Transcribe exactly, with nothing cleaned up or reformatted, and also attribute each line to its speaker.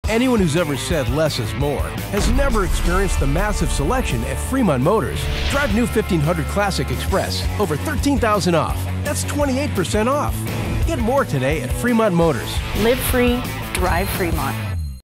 Speaker 1: Anyone who's ever said less is more has never experienced the massive selection at Fremont Motors. Drive new fifteen hundred Classic Express, over thirteen thousand dollars off. That's twenty-eight percent off. Get more today at Fremont Motors.
Speaker 2: Live free, drive Fremont.